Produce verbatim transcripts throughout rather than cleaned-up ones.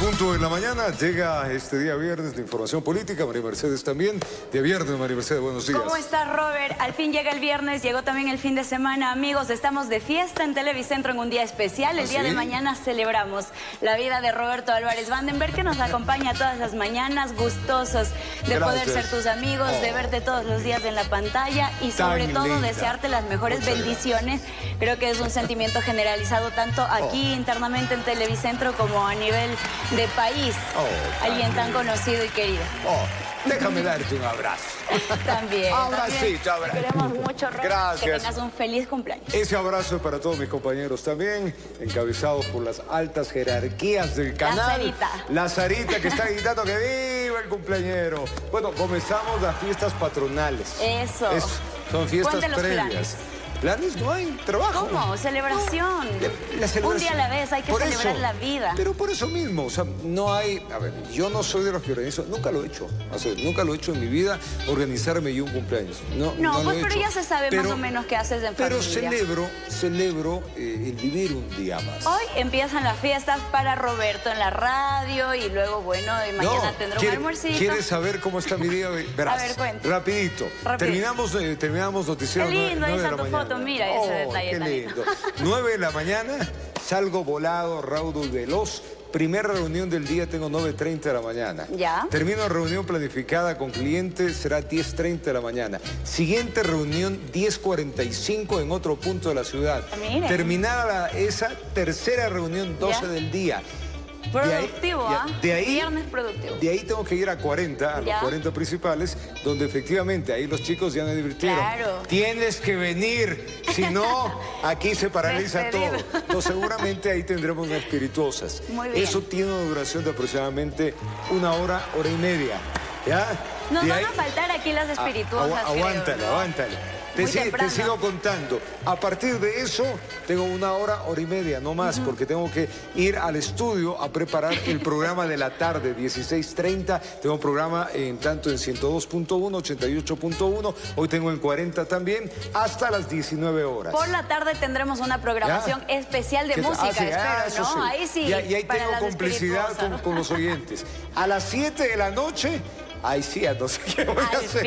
punto de la mañana llega este día viernes de información política. María Mercedes también. Día viernes, María Mercedes, buenos días. ¿Cómo estás, Robert? Al fin llega el viernes, llegó también el fin de semana. Amigos, estamos de fiesta en Televicentro en un día especial. El ¿Ah, día sí? de mañana celebramos la vida de Roberto Álvarez Vandenberg, que nos acompaña todas las mañanas, gustosos de Gracias. poder ser tus amigos, Oh. de verte todos los días en la pantalla y sobre Tan todo linda. desearte las mejores Muchas bendiciones. Creo que es un sentimiento generalizado tanto aquí Oh. internamente en Televicentro como a nivel de país. Oh, Alguien tan conocido y querido. Oh, déjame darte un abrazo. También. Abracito, también. abrazo. Te queremos mucho, Robert. Gracias. Que tengas un feliz cumpleaños. Ese abrazo es para todos mis compañeros también, encabezados por las altas jerarquías del canal. La Sarita. La Sarita, que está gritando que viva el cumpleañero. Bueno, comenzamos las fiestas patronales. Eso. Es- son fiestas Cuente los previas. planes. ¿Planes? No hay trabajo. ¿Cómo? Celebración. La- la celebración. Un día a la vez, hay que Por celebrar eso, la vida. Pero por eso mismo, o sea, no hay... A ver, yo no soy de los que organizo, nunca lo he hecho. O sea, nunca lo he hecho en mi vida, organizarme yo un cumpleaños. No, No, no lo pues he pero hecho. ya se sabe Pero- más o menos qué haces en Pero familia. celebro, celebro eh, el vivir un día más. Hoy empiezan las fiestas para Roberto en la radio y luego, bueno, y mañana No, tendrá un ¿quiere- almuercito. ¿Quieres saber cómo está mi día? Verás, A ver, cuenta. rapidito. Rapidito. Terminamos, eh, terminamos noticiero Qué lindo, ahí nueve de está la tu mañana. foto, mira ese Oh, detalle qué tan lindo. lindo. nueve de la mañana, salgo volado, raudo y veloz. Primera reunión del día tengo nueve treinta de la mañana. Ya. Termino reunión planificada con cliente, será diez treinta de la mañana. Siguiente reunión, diez cuarenta y cinco en otro punto de la ciudad. Mire. Terminada la- esa tercera reunión, doce Ya. del día. Productivo, de ¿ah? ahí, de ahí, Viernes productivo. De ahí tengo que ir a cuarenta, a los Ya. cuarenta principales, donde efectivamente ahí los chicos ya me divirtieron. Claro. Tienes que venir, si no, aquí se paraliza todo. Despedido. Entonces seguramente ahí tendremos unas espirituosas. Muy bien. Eso tiene una duración de aproximadamente una hora, hora y media. ¿Ya? Nos De van ahí- a faltar aquí las espirituosas, Ah, agua- creo, Aguántale, ¿no? aguántale. Te, Muy si- te temprano. sigo contando. A partir de eso, tengo una hora, hora y media, no más, porque tengo que ir al estudio a preparar el programa de la tarde, dieciséis treinta. Tengo un programa en tanto en ciento dos punto uno, ochenta y ocho punto uno. Hoy tengo en cuarenta también, hasta las diecinueve horas. Por la tarde tendremos una programación ¿Ya? especial de ¿Qué tal? música, Ah, sí, ah, espero, eso ¿no? sí. Ahí sí, Y, y ahí para tengo las complicidad con, espirituosas. con los oyentes. A las siete de la noche, ahí sí, a no sé qué voy a Al hacer.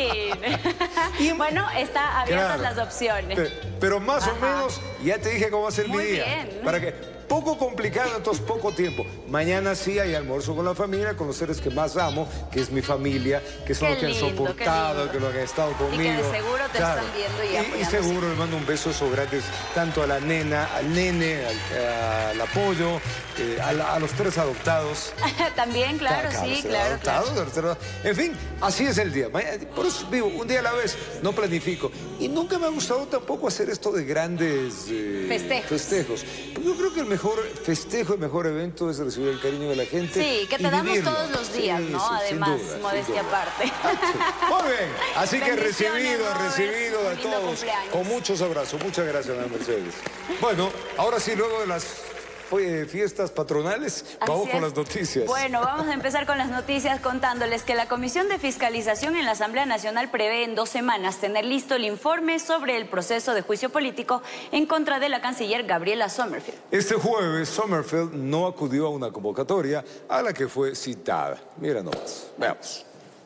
fin. Bueno, está abiertas Claro. las opciones. Pe- Pero más o Ajá. menos, ya te dije cómo va a ser Muy mi día. bien. Para que, poco complicado, entonces poco tiempo. Mañana sí hay almuerzo con la familia, con los seres que más amo, que es mi familia, que son Qué los que han lindo, qué soportado, lindo. que los que han estado conmigo. de seguro te están viendo y Y, apoyando seguro le mando un beso esos grandes, tanto a la nena, al nene, al, al apoyo, eh, a, la- a los tres adoptados. También, claro, Claro, sí, los tres claro, adoptados, claro. los tres adoptados. En fin, así es el día. Mañana- Por eso vivo un día a la vez, no planifico. Y nunca me ha gustado tampoco hacer esto de grandes eh, Festejos. festejos. Yo creo que el mejor festejo, el mejor evento es recibir el cariño de la gente. Sí, que y te damos vivirlo. todos los días, Sí, ¿no? sí, sin Además, duda, sin modestia duda. aparte. Muy bien, así que Bendiciones, recibido, Robert. recibido Un a lindo todos. cumpleaños. Con muchos abrazos. Muchas gracias, Ana Mercedes. Bueno, ahora sí, luego de las eh, fiestas patronales, vamos Así con es. las noticias. Bueno, vamos a empezar con las noticias contándoles que la Comisión de Fiscalización en la Asamblea Nacional prevé en dos semanas tener listo el informe sobre el proceso de juicio político en contra de la canciller Gabriela Sommerfield. Este jueves, Sommerfield no acudió a una convocatoria a la que fue citada. Mira nomás, veamos.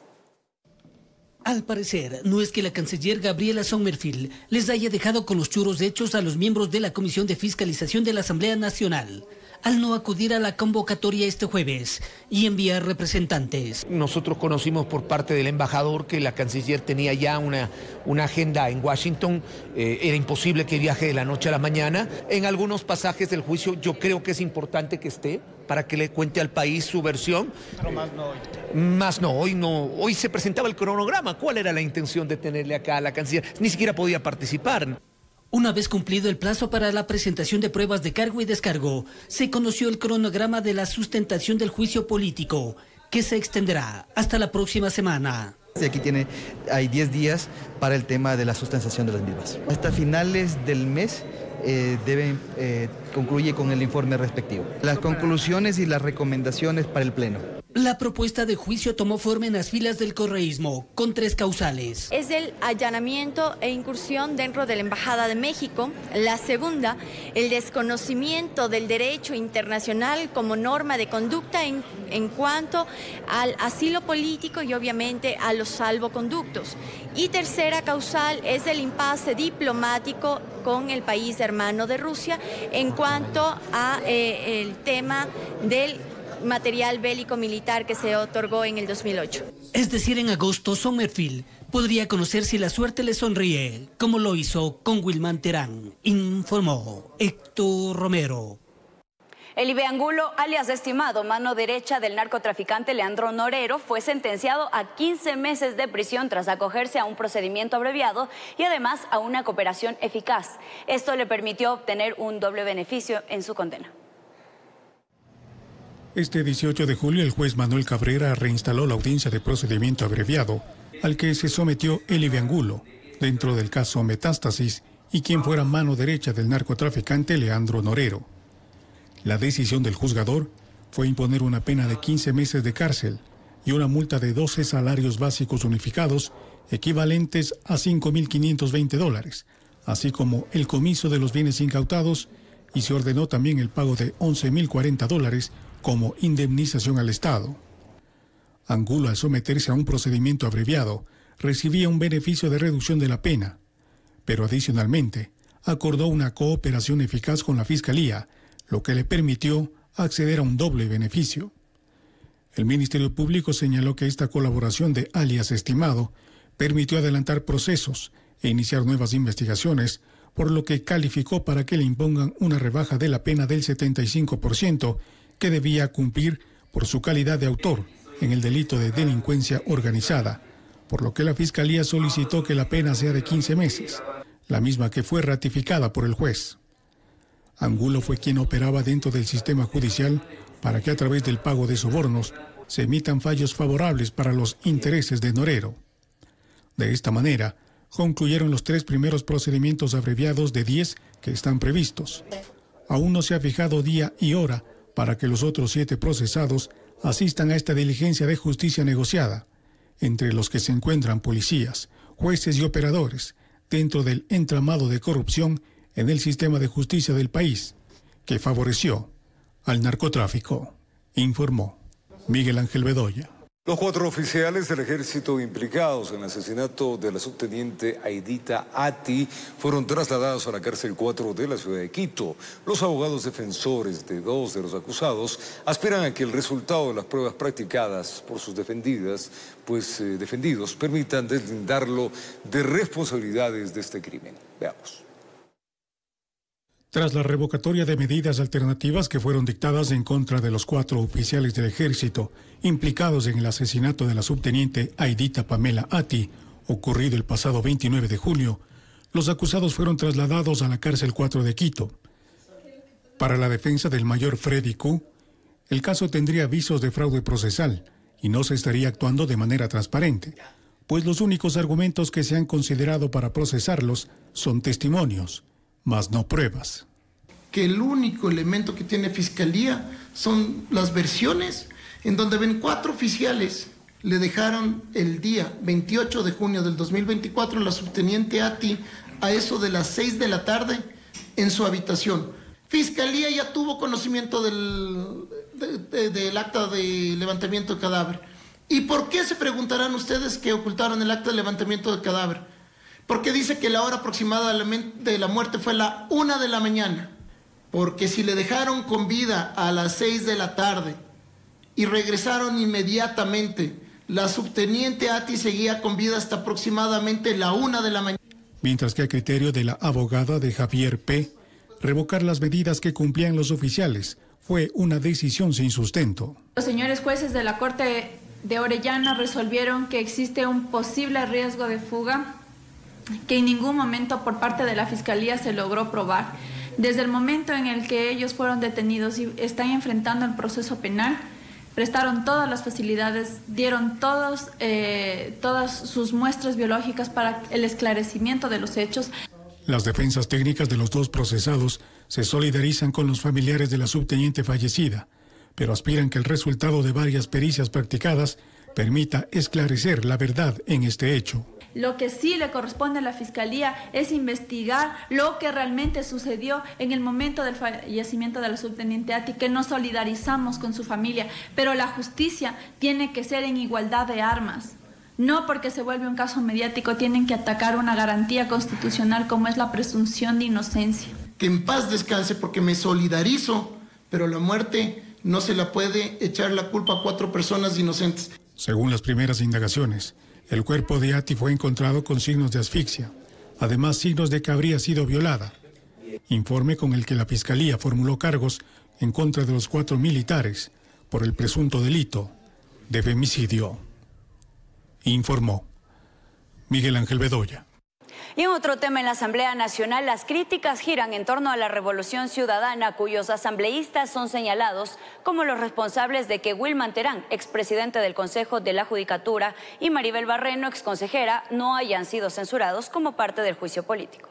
Al parecer, no es que la canciller Gabriela Sommerfield les haya dejado con los churros hechos a los miembros de la Comisión de Fiscalización de la Asamblea Nacional, al no acudir a la convocatoria este jueves y enviar representantes. Nosotros conocimos por parte del embajador que la canciller tenía ya una, una agenda en Washington, eh, era imposible que viaje de la noche a la mañana. En algunos pasajes del juicio yo creo que es importante que esté para que le cuente al país su versión. Pero más no hoy. Más no, hoy no. Hoy se presentaba el cronograma. ¿Cuál era la intención de tenerle acá a la canciller? Ni siquiera podía participar. Una vez cumplido el plazo para la presentación de pruebas de cargo y descargo, se conoció el cronograma de la sustentación del juicio político, que se extenderá hasta la próxima semana. Y aquí tiene, hay diez días para el tema de la sustentación de las mismas. Hasta finales del mes eh, deben, eh, concluye con el informe respectivo. Las conclusiones y las recomendaciones para el Pleno. La propuesta de juicio tomó forma en las filas del correísmo, con tres causales. Es el allanamiento e incursión dentro de la Embajada de México. La segunda, el desconocimiento del derecho internacional como norma de conducta en, en cuanto al asilo político y obviamente a los salvoconductos. Y tercera causal es el impasse diplomático con el país hermano de Rusia en cuanto a eh, el tema del material bélico militar que se otorgó en el dos mil ocho. Es decir, en agosto, Sommerfeld podría conocer si la suerte le sonríe, como lo hizo con Wilman Terán, informó Héctor Romero. Elibe Angulo, alias estimado mano derecha del narcotraficante Leandro Norero, fue sentenciado a quince meses de prisión tras acogerse a un procedimiento abreviado y además a una cooperación eficaz. Esto le permitió obtener un doble beneficio en su condena. Este dieciocho de julio, el juez Manuel Cabrera reinstaló la audiencia de procedimiento abreviado al que se sometió Elibe Angulo dentro del caso Metástasis y quien fuera mano derecha del narcotraficante Leandro Norero. La decisión del juzgador fue imponer una pena de quince meses de cárcel y una multa de doce salarios básicos unificados equivalentes a cinco mil quinientos veinte dólares, así como el comiso de los bienes incautados, y se ordenó también el pago de once mil cuarenta dólares como indemnización al Estado. Angulo, al someterse a un procedimiento abreviado, recibía un beneficio de reducción de la pena, pero adicionalmente acordó una cooperación eficaz con la Fiscalía, lo que le permitió acceder a un doble beneficio. El Ministerio Público señaló que esta colaboración de alias estimado permitió adelantar procesos e iniciar nuevas investigaciones, por lo que calificó para que le impongan una rebaja de la pena del setenta y cinco por ciento que debía cumplir por su calidad de autor en el delito de delincuencia organizada, por lo que la Fiscalía solicitó que la pena sea de quince meses, la misma que fue ratificada por el juez. Angulo fue quien operaba dentro del sistema judicial para que a través del pago de sobornos se emitan fallos favorables para los intereses de Norero. De esta manera, concluyeron los tres primeros procedimientos abreviados de diez que están previstos. Aún no se ha fijado día y hora para que los otros siete procesados asistan a esta diligencia de justicia negociada, entre los que se encuentran policías, jueces y operadores, dentro del entramado de corrupción en el sistema de justicia del país, que favoreció al narcotráfico, informó Miguel Ángel Bedoya. Los cuatro oficiales del ejército implicados en el asesinato de la subteniente Aidita Ati fueron trasladados a la cárcel cuatro de la ciudad de Quito. Los abogados defensores de dos de los acusados aspiran a que el resultado de las pruebas practicadas por sus defendidas, pues eh, defendidos, permitan deslindarlo de responsabilidades de este crimen. Veamos. Tras la revocatoria de medidas alternativas que fueron dictadas en contra de los cuatro oficiales del ejército implicados en el asesinato de la subteniente Aidita Pamela Ati, ocurrido el pasado veintinueve de julio, los acusados fueron trasladados a la cárcel cuatro de Quito. Para la defensa del mayor Freddy Q, el caso tendría visos de fraude procesal y no se estaría actuando de manera transparente, pues los únicos argumentos que se han considerado para procesarlos son testimonios, más no pruebas. Que el único elemento que tiene Fiscalía son las versiones en donde ven cuatro oficiales le dejaron el día veintiocho de junio del dos mil veinticuatro la subteniente Ati a eso de las seis de la tarde en su habitación. Fiscalía ya tuvo conocimiento del, de, de, del acta de levantamiento de cadáver. ¿Y por qué, se preguntarán ustedes, que ocultaron el acta de levantamiento de cadáver? Porque dice que la hora aproximada de la muerte fue la una de la mañana. Porque si le dejaron con vida a las seis de la tarde y regresaron inmediatamente, la subteniente Ati seguía con vida hasta aproximadamente la una de la mañana. Mientras que a criterio de la abogada de Javier P., revocar las medidas que cumplían los oficiales fue una decisión sin sustento. Los señores jueces de la Corte de Orellana resolvieron que existe un posible riesgo de fuga que en ningún momento por parte de la Fiscalía se logró probar. Desde el momento en el que ellos fueron detenidos y están enfrentando el proceso penal, prestaron todas las facilidades, dieron todos, eh, todas sus muestras biológicas para el esclarecimiento de los hechos. Las defensas técnicas de los dos procesados se solidarizan con los familiares de la subteniente fallecida, pero aspiran que el resultado de varias pericias practicadas permita esclarecer la verdad en este hecho. Lo que sí le corresponde a la Fiscalía es investigar lo que realmente sucedió en el momento del fallecimiento de la subteniente Ati, que nos solidarizamos con su familia, pero la justicia tiene que ser en igualdad de armas. No porque se vuelve un caso mediático tienen que atacar una garantía constitucional como es la presunción de inocencia. Que en paz descanse, porque me solidarizo, pero la muerte no se la puede echar la culpa a cuatro personas inocentes. Según las primeras indagaciones, el cuerpo de Ati fue encontrado con signos de asfixia, además signos de que habría sido violada. Informe con el que la Fiscalía formuló cargos en contra de los cuatro militares por el presunto delito de femicidio. Informó Miguel Ángel Bedoya. Y en otro tema en la Asamblea Nacional, las críticas giran en torno a la Revolución Ciudadana, cuyos asambleístas son señalados como los responsables de que Wilman Terán, expresidente del Consejo de la Judicatura, y Maribel Barreno, exconsejera, no hayan sido censurados como parte del juicio político.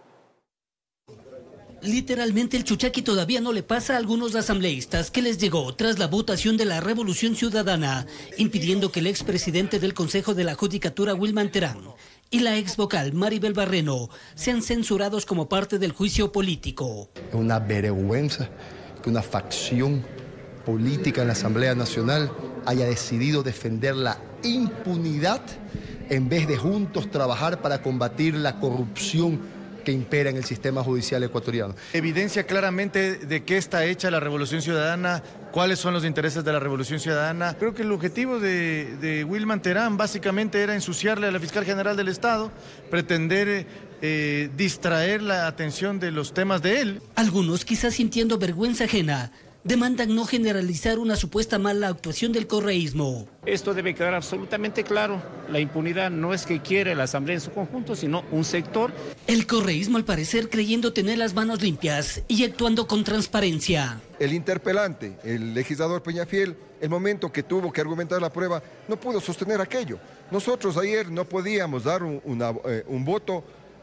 Literalmente el chuchaqui todavía no le pasa a algunos asambleístas que les llegó tras la votación de la Revolución Ciudadana, impidiendo que el expresidente del Consejo de la Judicatura, Wilman Terán, y la ex vocal Maribel Barreno sean censurados como parte del juicio político. Es una vergüenza que una facción política en la Asamblea Nacional haya decidido defender la impunidad en vez de juntos trabajar para combatir la corrupción que impera en el sistema judicial ecuatoriano. Evidencia claramente de qué está hecha la Revolución Ciudadana, cuáles son los intereses de la Revolución Ciudadana. Creo que el objetivo de, de Wilman Terán básicamente era ensuciarle a la Fiscal General del Estado, pretender eh, distraer la atención de los temas de él. Algunos, quizás sintiendo vergüenza ajena, demandan no generalizar una supuesta mala actuación del correísmo. Esto debe quedar absolutamente claro. La impunidad no es que quiere la Asamblea en su conjunto, sino un sector. El correísmo, al parecer, creyendo tener las manos limpias y actuando con transparencia. El interpelante, el legislador Peñafiel, el momento que tuvo que argumentar la prueba, no pudo sostener aquello. Nosotros ayer no podíamos dar un, una, eh, un voto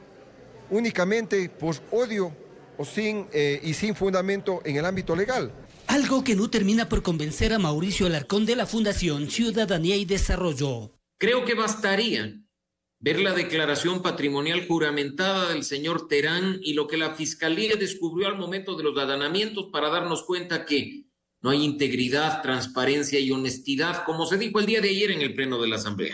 únicamente por odio o sin, eh, y sin fundamento en el ámbito legal. Algo que no termina por convencer a Mauricio Alarcón de la Fundación Ciudadanía y Desarrollo. Creo que bastaría ver la declaración patrimonial juramentada del señor Terán y lo que la Fiscalía descubrió al momento de los allanamientos para darnos cuenta que no hay integridad, transparencia y honestidad, como se dijo el día de ayer en el Pleno de la Asamblea.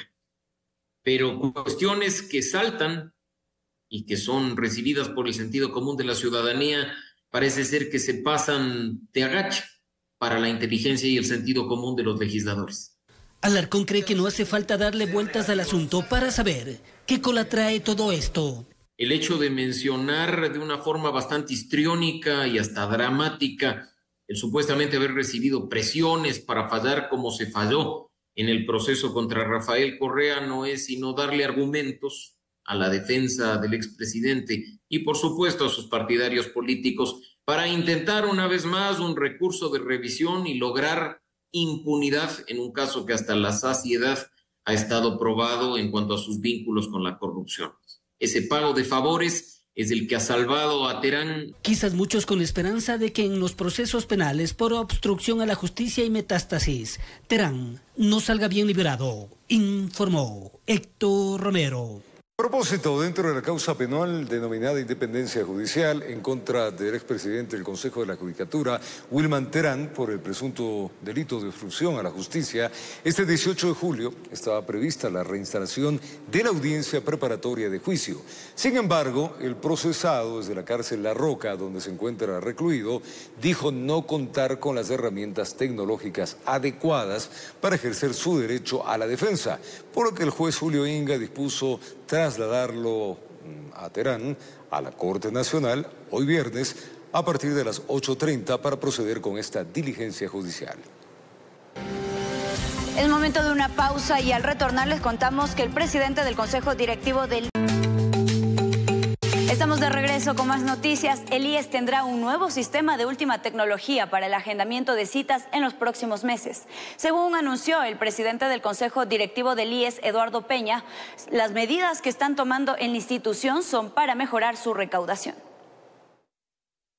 Pero cuestiones que saltan y que son recibidas por el sentido común de la ciudadanía, parece ser que se pasan de agacha para la inteligencia y el sentido común de los legisladores. Alarcón cree que no hace falta darle vueltas al asunto para saber qué cola trae todo esto. El hecho de mencionar de una forma bastante histriónica y hasta dramática el supuestamente haber recibido presiones para fallar como se falló en el proceso contra Rafael Correa no es sino darle argumentos a la defensa del expresidente y por supuesto a sus partidarios políticos para intentar una vez más un recurso de revisión y lograr impunidad en un caso que hasta la saciedad ha estado probado en cuanto a sus vínculos con la corrupción. Ese pago de favores es el que ha salvado a Terán. Quizás muchos con esperanza de que en los procesos penales por obstrucción a la justicia y metástasis, Terán no salga bien liberado, informó Héctor Romero. A propósito, dentro de la causa penal denominada independencia judicial en contra del expresidente del Consejo de la Judicatura, Wilman Terán, por el presunto delito de obstrucción a la justicia, este dieciocho de julio estaba prevista la reinstalación de la audiencia preparatoria de juicio. Sin embargo, el procesado desde la cárcel La Roca, donde se encuentra recluido, dijo no contar con las herramientas tecnológicas adecuadas para ejercer su derecho a la defensa, por lo que el juez Julio Inga dispuso trasladarlo a Terán a la Corte Nacional hoy viernes a partir de las ocho treinta para proceder con esta diligencia judicial. Es momento de una pausa y al retornar les contamos que el presidente del Consejo Directivo del... Estamos de regreso con más noticias. El I E S tendrá un nuevo sistema de última tecnología para el agendamiento de citas en los próximos meses. Según anunció el presidente del Consejo Directivo del I E S, Eduardo Peña, las medidas que están tomando en la institución son para mejorar su recaudación.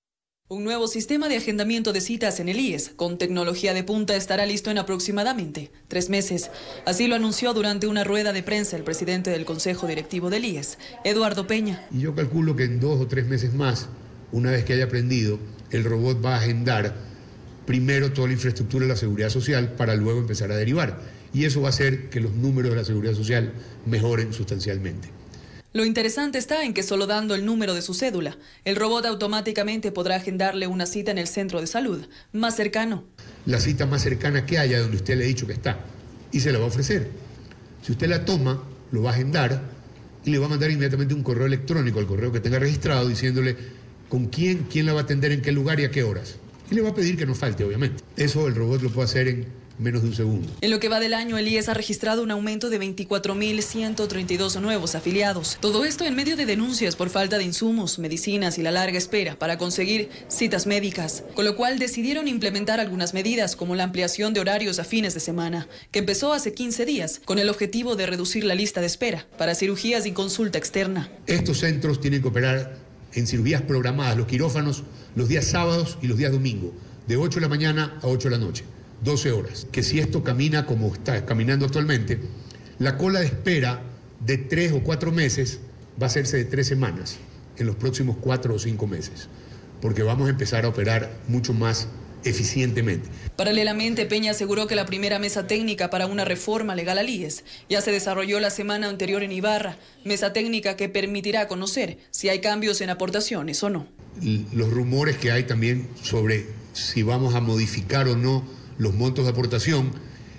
Un nuevo sistema de agendamiento de citas en el I E S con tecnología de punta estará listo en aproximadamente tres meses. Así lo anunció durante una rueda de prensa el presidente del Consejo Directivo del I E S, Eduardo Peña. Y yo calculo que en dos o tres meses más, una vez que haya aprendido, el robot va a agendar primero toda la infraestructura de la seguridad social para luego empezar a derivar. Y eso va a hacer que los números de la seguridad social mejoren sustancialmente. Lo interesante está en que solo dando el número de su cédula, el robot automáticamente podrá agendarle una cita en el centro de salud más cercano. La cita más cercana que haya donde usted le ha dicho que está y se la va a ofrecer. Si usted la toma, lo va a agendar y le va a mandar inmediatamente un correo electrónico al correo que tenga registrado diciéndole con quién, quién la va a atender, en qué lugar y a qué horas. Y le va a pedir que no falte, obviamente. Eso el robot lo puede hacer en menos de un segundo. En lo que va del año, el I E S ha registrado un aumento de veinticuatro mil ciento treinta y dos nuevos afiliados. Todo esto en medio de denuncias por falta de insumos, medicinas y la larga espera para conseguir citas médicas, con lo cual decidieron implementar algunas medidas como la ampliación de horarios a fines de semana, que empezó hace quince días, con el objetivo de reducir la lista de espera para cirugías y consulta externa. Estos centros tienen que operar en cirugías programadas, los quirófanos, los días sábados y los días domingos, de ocho de la mañana a ocho de la noche. doce horas, que si esto camina como está caminando actualmente, la cola de espera de tres o cuatro meses va a hacerse de tres semanas en los próximos cuatro o cinco meses, porque vamos a empezar a operar mucho más eficientemente. Paralelamente, Peña aseguró que la primera mesa técnica para una reforma legal al I E S ya se desarrolló la semana anterior en Ibarra, mesa técnica que permitirá conocer si hay cambios en aportaciones o no. Los rumores que hay también sobre si vamos a modificar o no los montos de aportación,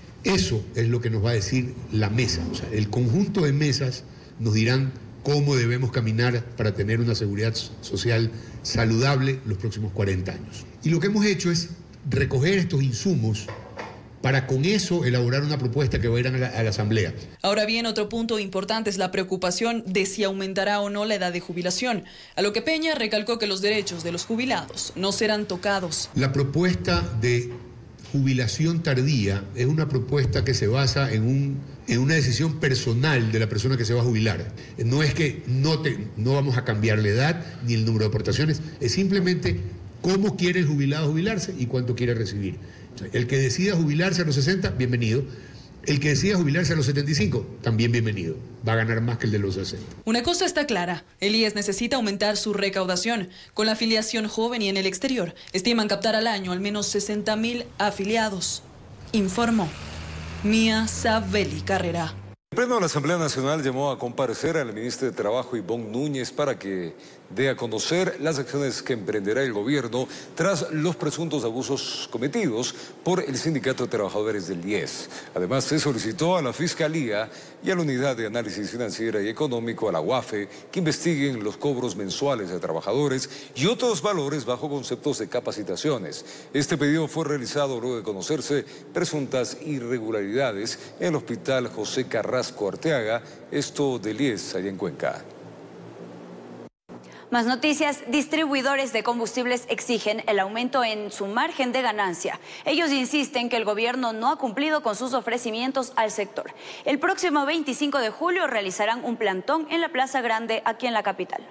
eso es lo que nos va a decir la mesa. O sea, el conjunto de mesas nos dirán cómo debemos caminar para tener una seguridad social saludable los próximos cuarenta años. Y lo que hemos hecho es recoger estos insumos para con eso elaborar una propuesta que va a ir a la, a la Asamblea. Ahora bien, otro punto importante es la preocupación de si aumentará o no la edad de jubilación, a lo que Peña recalcó que los derechos de los jubilados no serán tocados. La propuesta de jubilación tardía es una propuesta que se basa en, un, en una decisión personal de la persona que se va a jubilar. No es que no, te, no vamos a cambiar la edad ni el número de aportaciones, es simplemente cómo quiere el jubilado jubilarse y cuánto quiere recibir. El que decida jubilarse a los sesenta, bienvenido. El que decida jubilarse a los setenta y cinco, también bienvenido. Va a ganar más que el de los sesenta. Una cosa está clara, el I E S necesita aumentar su recaudación. Con la afiliación joven y en el exterior, estiman captar al año al menos sesenta mil afiliados. Informó Mía Sabeli Carrera. El Pleno de la Asamblea Nacional llamó a comparecer al ministro de Trabajo, Ivonne Núñez, para que dé a conocer las acciones que emprenderá el gobierno tras los presuntos abusos cometidos por el Sindicato de Trabajadores del I E S. Además, se solicitó a la Fiscalía y a la Unidad de Análisis Financiera y Económico, a la U A F E, que investiguen los cobros mensuales de trabajadores y otros valores bajo conceptos de capacitaciones. Este pedido fue realizado luego de conocerse presuntas irregularidades en el Hospital José Carrasco Arteaga, esto del I E S allá en Cuenca. Más noticias, distribuidores de combustibles exigen el aumento en su margen de ganancia. Ellos insisten que el gobierno no ha cumplido con sus ofrecimientos al sector. El próximo veinticinco de julio realizarán un plantón en la Plaza Grande aquí en la capital.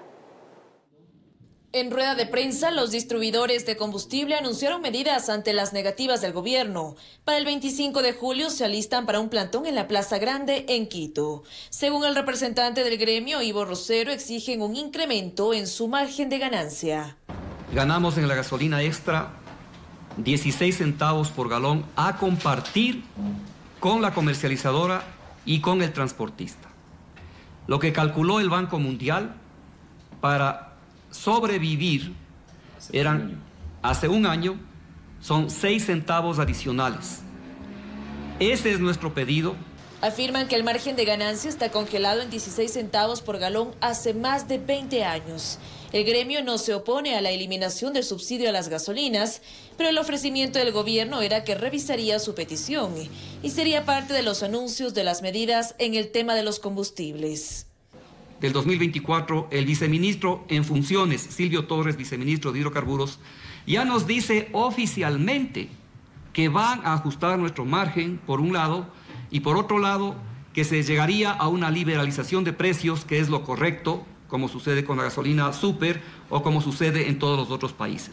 En rueda de prensa, los distribuidores de combustible anunciaron medidas ante las negativas del gobierno. Para el veinticinco de julio se alistan para un plantón en la Plaza Grande en Quito. Según el representante del gremio, Ivo Rosero, exigen un incremento en su margen de ganancia. Ganamos en la gasolina extra dieciséis centavos por galón a compartir con la comercializadora y con el transportista. Lo que calculó el Banco Mundial para sobrevivir eran, hace un año, son seis centavos adicionales. Ese es nuestro pedido. Afirman que el margen de ganancia está congelado en dieciséis centavos por galón hace más de veinte años. El gremio no se opone a la eliminación del subsidio a las gasolinas, pero el ofrecimiento del gobierno era que revisaría su petición y sería parte de los anuncios de las medidas en el tema de los combustibles. Del dos mil veinticuatro, el viceministro en funciones, Silvio Torres, viceministro de Hidrocarburos, ya nos dice oficialmente que van a ajustar nuestro margen, por un lado, y por otro lado, que se llegaría a una liberalización de precios, que es lo correcto, como sucede con la gasolina súper o como sucede en todos los otros países.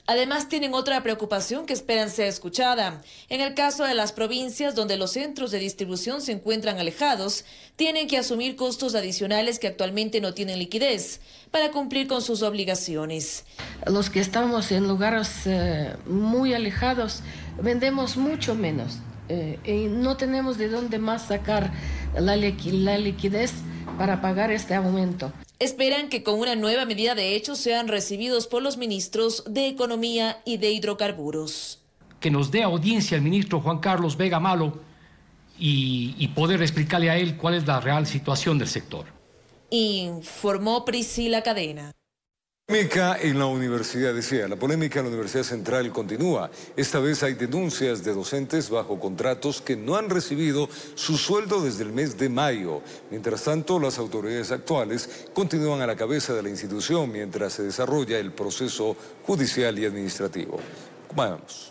Además, tienen otra preocupación que esperan sea escuchada. En el caso de las provincias donde los centros de distribución se encuentran alejados, tienen que asumir costos adicionales que actualmente no tienen liquidez para cumplir con sus obligaciones. Los que estamos en lugares eh, muy alejados, vendemos mucho menos eh, y no tenemos de dónde más sacar la, liqu la liquidez para pagar este aumento. Esperan que con una nueva medida de hecho sean recibidos por los ministros de Economía y de Hidrocarburos. Que nos dé audiencia el ministro Juan Carlos Vega Malo y, y poder explicarle a él cuál es la real situación del sector. Informó Priscila Cadena. Polémica en la Universidad de C E A. La polémica en la Universidad Central continúa. Esta vez hay denuncias de docentes bajo contratos que no han recibido su sueldo desde el mes de mayo. Mientras tanto, las autoridades actuales continúan a la cabeza de la institución mientras se desarrolla el proceso judicial y administrativo. Vamos.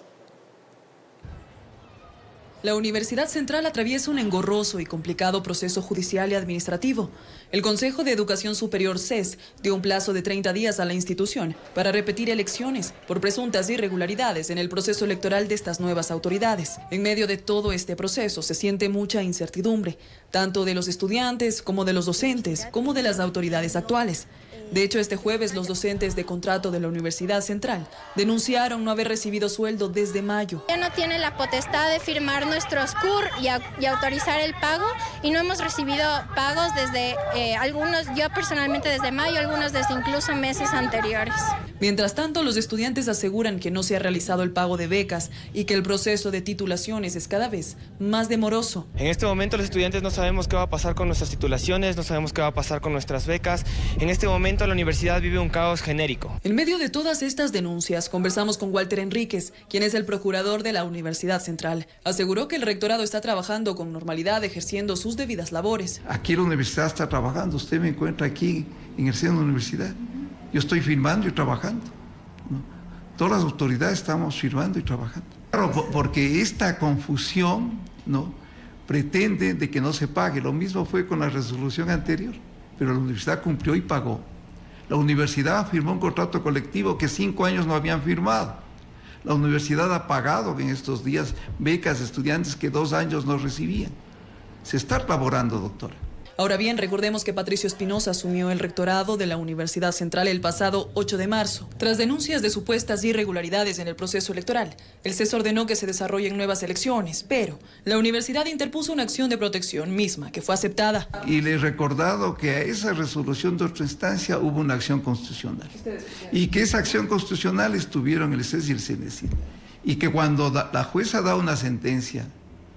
La Universidad Central atraviesa un engorroso y complicado proceso judicial y administrativo. El Consejo de Educación Superior C E S dio un plazo de treinta días a la institución para repetir elecciones por presuntas irregularidades en el proceso electoral de estas nuevas autoridades. En medio de todo este proceso se siente mucha incertidumbre, tanto de los estudiantes como de los docentes, como de las autoridades actuales. De hecho, este jueves los docentes de contrato de la Universidad Central denunciaron no haber recibido sueldo desde mayo. Ya no tiene la potestad de firmar nuestros C U R y, a, y autorizar el pago y no hemos recibido pagos desde eh, algunos, yo personalmente desde mayo, algunos desde incluso meses anteriores. Mientras tanto, los estudiantes aseguran que no se ha realizado el pago de becas y que el proceso de titulaciones es cada vez más demoroso. En este momento los estudiantes no sabemos qué va a pasar con nuestras titulaciones, no sabemos qué va a pasar con nuestras becas. En este momento la universidad vive un caos genérico. En medio de todas estas denuncias, conversamos con Walter Enríquez, quien es el procurador de la Universidad Central. Aseguró que el rectorado está trabajando con normalidad, ejerciendo sus debidas labores. Aquí la universidad está trabajando, usted me encuentra aquí en el seno de la universidad. Yo estoy firmando y trabajando, ¿no? Todas las autoridades estamos firmando y trabajando. Claro, porque esta confusión, ¿no?, pretende de que no se pague. Lo mismo fue con la resolución anterior, pero la universidad cumplió y pagó. La universidad firmó un contrato colectivo que cinco años no habían firmado. La universidad ha pagado en estos días becas a estudiantes que dos años no recibían. Se está elaborando, doctora. Ahora bien, recordemos que Patricio Espinosa asumió el rectorado de la Universidad Central el pasado ocho de marzo. Tras denuncias de supuestas irregularidades en el proceso electoral, el C E S ordenó que se desarrollen nuevas elecciones, pero la universidad interpuso una acción de protección misma que fue aceptada. Y le he recordado que a esa resolución de otra instancia hubo una acción constitucional. Y que esa acción constitucional estuvieron el C E S y el CENESID. Y que cuando la jueza da una sentencia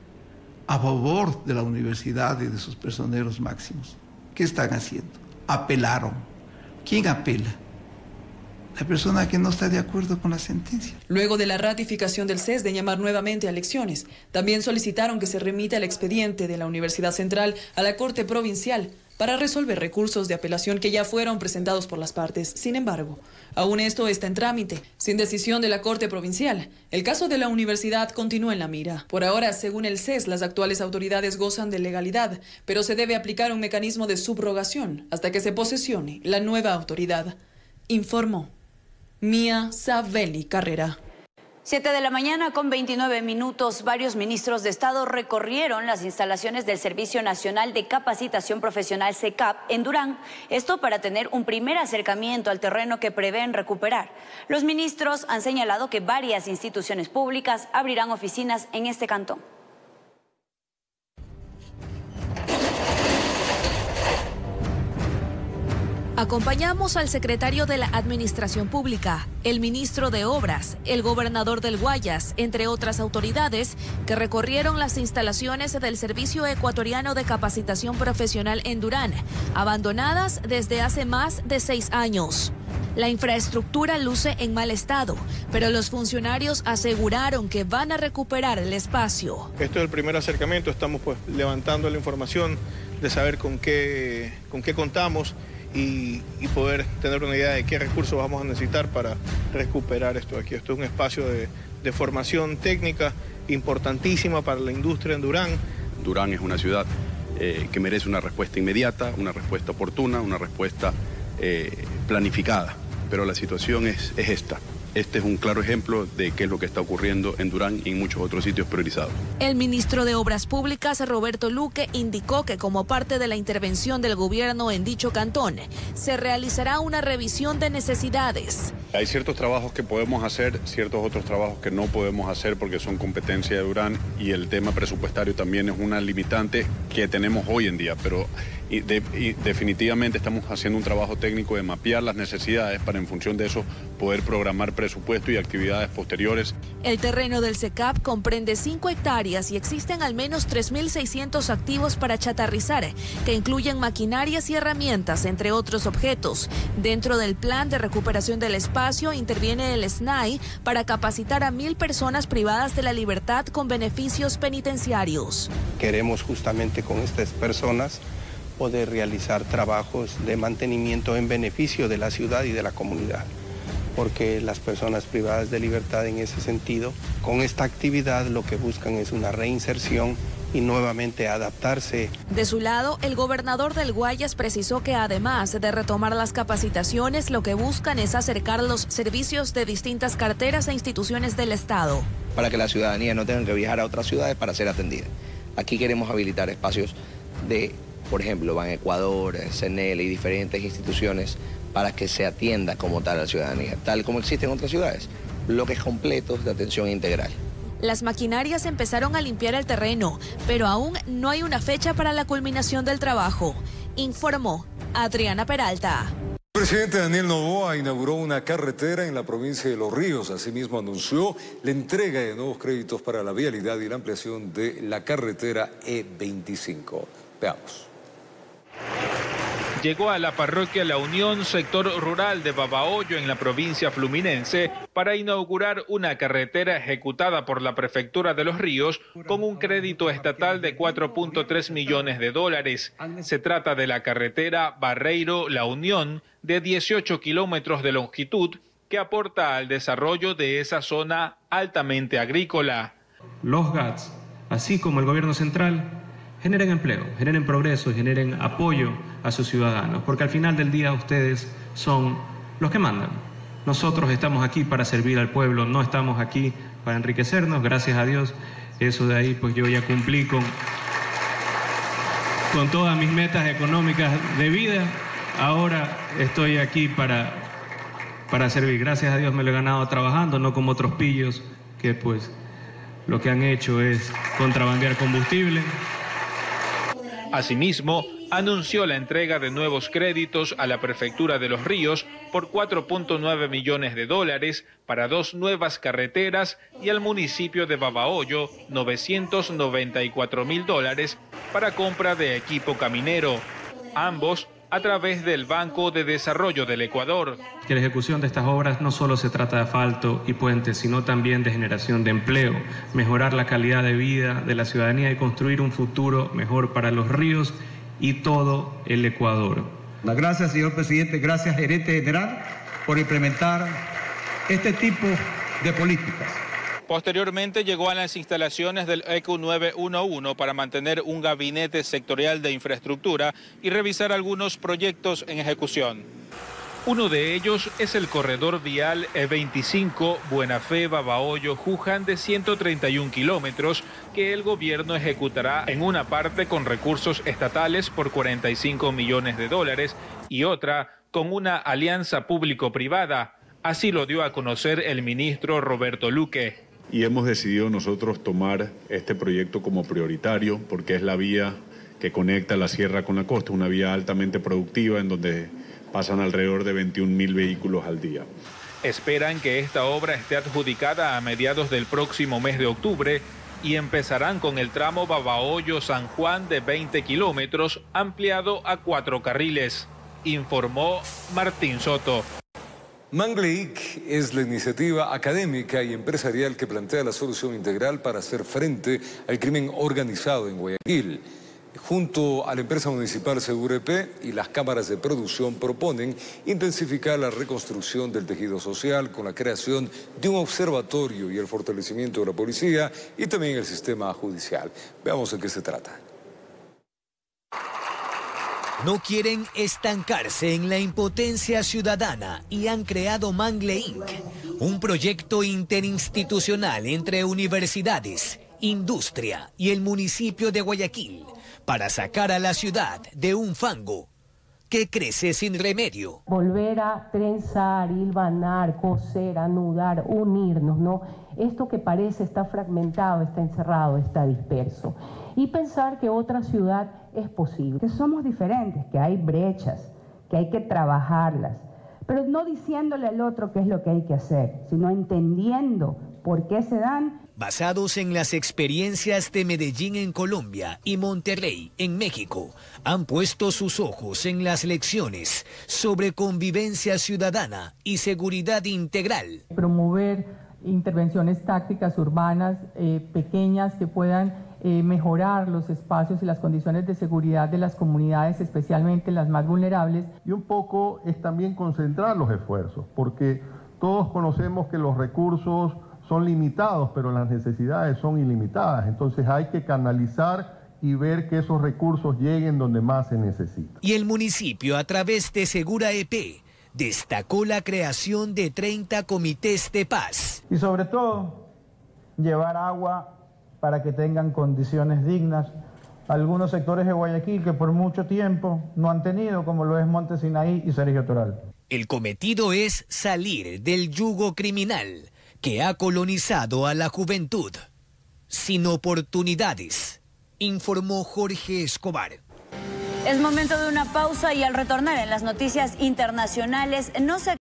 a favor de la universidad y de sus personeros máximos, ¿qué están haciendo? Apelaron. ¿Quién apela? La persona que no está de acuerdo con la sentencia. Luego de la ratificación del C E S de llamar nuevamente a elecciones, también solicitaron que se remita el expediente de la Universidad Central a la Corte Provincial para resolver recursos de apelación que ya fueron presentados por las partes. Sin embargo, aún esto está en trámite. Sin decisión de la Corte Provincial, el caso de la universidad continúa en la mira. Por ahora, según el C E S, las actuales autoridades gozan de legalidad, pero se debe aplicar un mecanismo de subrogación hasta que se posesione la nueva autoridad. Informó Mía Sabeli Carrera. Siete de la mañana con veintinueve minutos, varios ministros de Estado recorrieron las instalaciones del Servicio Nacional de Capacitación Profesional SECAP en Durán, esto para tener un primer acercamiento al terreno que prevén recuperar. Los ministros han señalado que varias instituciones públicas abrirán oficinas en este cantón. Acompañamos al secretario de la Administración Pública, el ministro de Obras, el gobernador del Guayas, entre otras autoridades que recorrieron las instalaciones del Servicio Ecuatoriano de Capacitación Profesional en Durán, abandonadas desde hace más de seis años. La infraestructura luce en mal estado, pero los funcionarios aseguraron que van a recuperar el espacio. Esto es el primer acercamiento, estamos pues levantando la información de saber con qué, con qué contamos. Y, y poder tener una idea de qué recursos vamos a necesitar para recuperar esto aquí. Esto es un espacio de, de formación técnica importantísima para la industria en Durán. Durán es una ciudad eh, que merece una respuesta inmediata, una respuesta oportuna, una respuesta eh, planificada, pero la situación es, es esta. Este es un claro ejemplo de qué es lo que está ocurriendo en Durán y en muchos otros sitios priorizados. El ministro de Obras Públicas, Roberto Luque, indicó que como parte de la intervención del gobierno en dicho cantón, se realizará una revisión de necesidades. Hay ciertos trabajos que podemos hacer, ciertos otros trabajos que no podemos hacer porque son competencia de Durán, y el tema presupuestario también es una limitante que tenemos hoy en día, pero y de, y definitivamente estamos haciendo un trabajo técnico de mapear las necesidades para en función de eso poder programar presupuesto y actividades posteriores. El terreno del SECAP comprende cinco hectáreas y existen al menos tres mil seiscientos activos para chatarrizar, que incluyen maquinarias y herramientas, entre otros objetos. Dentro del plan de recuperación del espacio interviene el S N A I para capacitar a mil personas privadas de la libertad con beneficios penitenciarios. Queremos justamente con estas personas poder realizar trabajos de mantenimiento en beneficio de la ciudad y de la comunidad, porque las personas privadas de libertad en ese sentido, con esta actividad lo que buscan es una reinserción y nuevamente adaptarse. De su lado, el gobernador del Guayas precisó que además de retomar las capacitaciones, lo que buscan es acercar los servicios de distintas carteras e instituciones del Estado. Para que la ciudadanía no tenga que viajar a otras ciudades para ser atendida. Aquí queremos habilitar espacios de, por ejemplo, Ban Ecuador, C N L y diferentes instituciones para que se atienda como tal a la ciudadanía, tal como existe en otras ciudades, bloques completos de atención integral. Las maquinarias empezaron a limpiar el terreno, pero aún no hay una fecha para la culminación del trabajo, informó Adriana Peralta. El presidente Daniel Noboa inauguró una carretera en la provincia de Los Ríos. Asimismo, anunció la entrega de nuevos créditos para la vialidad y la ampliación de la carretera E veinticinco. Veamos. Llegó a la parroquia La Unión, sector rural de Babahoyo, en la provincia fluminense, para inaugurar una carretera ejecutada por la Prefectura de Los Ríos con un crédito estatal de cuatro punto tres millones de dólares. Se trata de la carretera Barreiro-La Unión, de dieciocho kilómetros de longitud, que aporta al desarrollo de esa zona altamente agrícola. Los G A T S, así como el gobierno central, generen empleo, generen progreso y generen apoyo a sus ciudadanos, porque al final del día ustedes son los que mandan. Nosotros estamos aquí para servir al pueblo, no estamos aquí para enriquecernos, gracias a Dios. Eso de ahí, pues yo ya cumplí con, con todas mis metas económicas de vida. Ahora estoy aquí para, para servir. Gracias a Dios me lo he ganado trabajando, no como otros pillos que pues lo que han hecho es contrabandear combustible. Asimismo, anunció la entrega de nuevos créditos a la Prefectura de Los Ríos por cuatro punto nueve millones de dólares para dos nuevas carreteras y al municipio de Babahoyo novecientos noventa y cuatro mil dólares para compra de equipo caminero, ambos a través del Banco de Desarrollo del Ecuador. Que la ejecución de estas obras no solo se trata de asfalto y puentes, sino también de generación de empleo, mejorar la calidad de vida de la ciudadanía y construir un futuro mejor para Los Ríos y todo el Ecuador. Gracias, señor presidente, gracias, gerente general, por implementar este tipo de políticas. Posteriormente llegó a las instalaciones del E Q nueve once para mantener un gabinete sectorial de infraestructura y revisar algunos proyectos en ejecución. Uno de ellos es el corredor vial E veinticinco Buena Fe Babahoyo Juján de ciento treinta y un kilómetros que el gobierno ejecutará en una parte con recursos estatales por cuarenta y cinco millones de dólares y otra con una alianza público-privada. Así lo dio a conocer el ministro Roberto Luque. Y hemos decidido nosotros tomar este proyecto como prioritario porque es la vía que conecta la sierra con la costa, una vía altamente productiva en donde pasan alrededor de veintiún mil vehículos al día. Esperan que esta obra esté adjudicada a mediados del próximo mes de octubre y empezarán con el tramo Babahoyo-San Juan de veinte kilómetros ampliado a cuatro carriles, informó Martín Soto. Mangleic es la iniciativa académica y empresarial que plantea la solución integral para hacer frente al crimen organizado en Guayaquil. Junto a la empresa municipal Segurep y las cámaras de producción proponen intensificar la reconstrucción del tejido social con la creación de un observatorio y el fortalecimiento de la policía y también el sistema judicial. Veamos de qué se trata. No quieren estancarse en la impotencia ciudadana y han creado Mangle incorporated, un proyecto interinstitucional entre universidades, industria y el municipio de Guayaquil para sacar a la ciudad de un fango que crece sin remedio. Volver a trenzar, hilvanar, coser, anudar, unirnos, ¿no? Esto que parece está fragmentado, está encerrado, está disperso. Y pensar que otra ciudad es posible, que somos diferentes, que hay brechas, que hay que trabajarlas, pero no diciéndole al otro qué es lo que hay que hacer, sino entendiendo por qué se dan. Basados en las experiencias de Medellín en Colombia y Monterrey en México, han puesto sus ojos en las lecciones sobre convivencia ciudadana y seguridad integral. Promover intervenciones tácticas urbanas eh, pequeñas que puedan eh, mejorar los espacios y las condiciones de seguridad de las comunidades, especialmente las más vulnerables. Y un poco es también concentrar los esfuerzos, porque todos conocemos que los recursos son limitados, pero las necesidades son ilimitadas. Entonces hay que canalizar y ver que esos recursos lleguen donde más se necesitan. Y el municipio, a través de Segura E P, destacó la creación de treinta comités de paz. Y sobre todo, llevar agua para que tengan condiciones dignas. Algunos sectores de Guayaquil que por mucho tiempo no han tenido, como lo es Monte Sinaí y Sergio Toral. El cometido es salir del yugo criminal que ha colonizado a la juventud sin oportunidades, informó Jorge Escobar. Es momento de una pausa y al retornar en las noticias internacionales no se